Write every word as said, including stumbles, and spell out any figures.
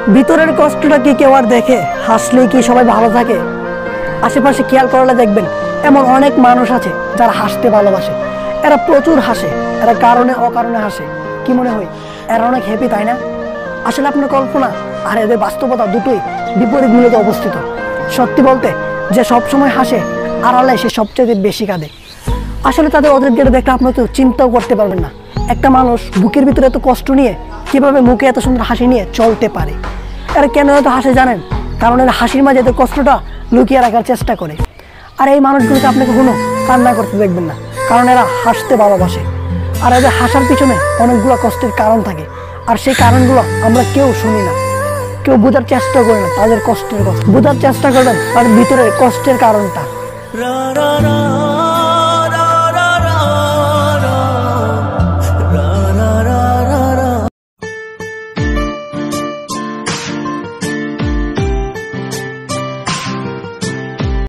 ভিতরের কষ্টটা কি কেউ আর দেখে? হাসলেই কি সবাই ভালো থাকে? আশেপাশে খেয়াল করলে দেখবেন এমন অনেক মানুষ আছে যারা হাসতে ভালোবাসে। এরা প্রচুর হাসে, এরা কারণে অকারণে হাসে। কি মনে হয় এরা অনেক হ্যাপি, তাই না? আসলে আপনার কল্পনা আর এদের বাস্তবতা দুটোই বিপরীত মূলত অবস্থিত। সত্যি বলতে, যে সবসময় হাসে আড়ালে সে সবচেয়ে বেশি কাঁদে। আসলে তাদের ওদের গেটে দেখলে আপনার তো চিন্তাও করতে পারবেন না একটা মানুষ বুকের ভিতরে এত কষ্ট নিয়ে কিভাবে মুখে এত সুন্দর হাসি নিয়ে চলতে পারে। এরা কেন এত হাসে জানেন? কারণ এরা হাসির মাঝে এত কষ্টটা লুকিয়ে রাখার চেষ্টা করে। আর এই মানুষগুলোকে আপনি কখনো কান্না করতে দেখবেন না, কারণ এরা হাসতে ভালোবাসে। আর এদের হাসার পিছনে অনেকগুলো কষ্টের কারণ থাকে, আর সেই কারণগুলো আমরা কেউ শুনি না, কেউ বোঝার চেষ্টা করি না। তাদের কষ্টের কথা বোঝার চেষ্টা করবেন, তাদের ভিতরে কষ্টের কারণটা।